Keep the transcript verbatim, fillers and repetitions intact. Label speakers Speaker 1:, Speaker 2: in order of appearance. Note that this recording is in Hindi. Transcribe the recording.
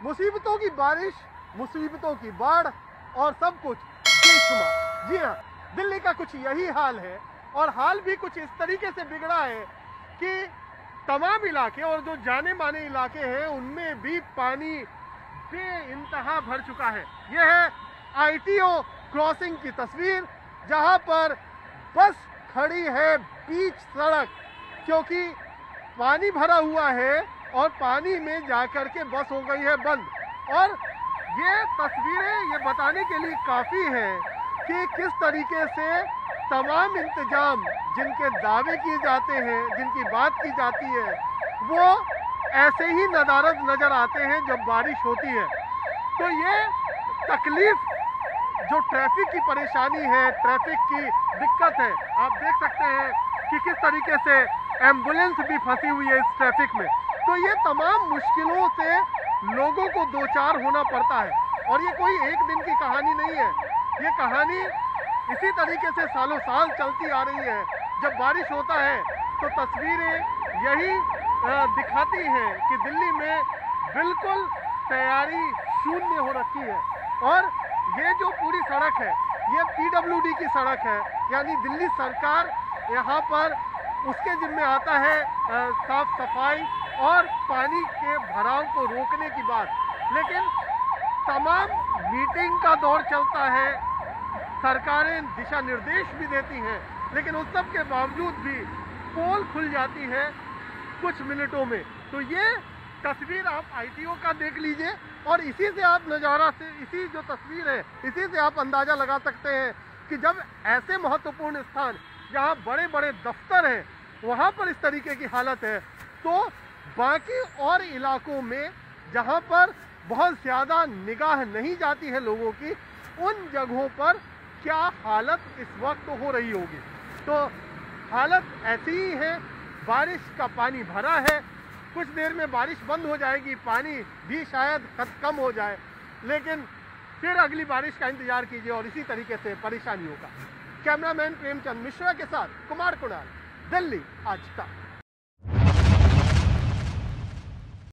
Speaker 1: मुसीबतों की बारिश, मुसीबतों की बाढ़ और सब कुछ बेशुमार। जी हाँ, दिल्ली का कुछ यही हाल है और हाल भी कुछ इस तरीके से बिगड़ा है कि तमाम इलाके और जो जाने माने इलाके हैं उनमें भी पानी बेइंतहा भर चुका है। यह है आईटीओ क्रॉसिंग की तस्वीर, जहां पर बस खड़ी है बीच सड़क, क्योंकि पानी भरा हुआ है और पानी में जाकर के बस हो गई है बंद। और ये तस्वीरें ये बताने के लिए काफ़ी हैं कि किस तरीके से तमाम इंतजाम जिनके दावे किए जाते हैं, जिनकी बात की जाती है, वो ऐसे ही नदारद नज़र आते हैं जब बारिश होती है। तो ये तकलीफ, जो ट्रैफिक की परेशानी है, ट्रैफिक की दिक्कत है, आप देख सकते हैं कि किस तरीके से एम्बुलेंस भी फंसी हुई है इस ट्रैफिक में। तो ये तमाम मुश्किलों से लोगों को दो चार होना पड़ता है और ये कोई एक दिन की कहानी नहीं है। ये कहानी इसी तरीके से सालों साल चलती आ रही है। जब बारिश होता है तो तस्वीरें यही दिखाती हैं कि दिल्ली में बिल्कुल तैयारी शून्य हो रखी है। और ये जो पूरी सड़क है ये पीडब्ल्यूडी की सड़क है, यानी दिल्ली सरकार यहाँ पर उसके जिम्मे आता है साफ सफाई और पानी के भराव को रोकने की बात। लेकिन तमाम मीटिंग का दौर चलता है, सरकारें दिशा निर्देश भी देती हैं, लेकिन उस सब के बावजूद भी पोल खुल जाती है कुछ मिनटों में। तो ये तस्वीर आप आईटीओ का देख लीजिए और इसी से आप नज़ारा से, इसी जो तस्वीर है, इसी से आप अंदाज़ा लगा सकते हैं कि जब ऐसे महत्वपूर्ण स्थान जहाँ बड़े बड़े दफ्तर हैं वहाँ पर इस तरीके की हालत है, तो बाकी और इलाकों में जहाँ पर बहुत ज़्यादा निगाह नहीं जाती है लोगों की, उन जगहों पर क्या हालत इस वक्त हो रही होगी। तो हालत ऐसी ही है, बारिश का पानी भरा है, कुछ देर में बारिश बंद हो जाएगी, पानी भी शायद कम हो जाए, लेकिन फिर अगली बारिश का इंतजार कीजिए और इसी तरीके से परेशानी होगा। कैमरामैन प्रेमचंद मिश्रा के साथ कुमार कुणाल, दिल्ली आज तक।